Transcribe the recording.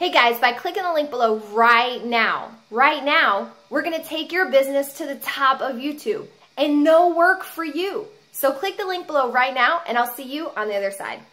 Hey guys, by clicking the link below right now, we're gonna take your business to the top of YouTube and no work for you. So click the link below right now and I'll see you on the other side.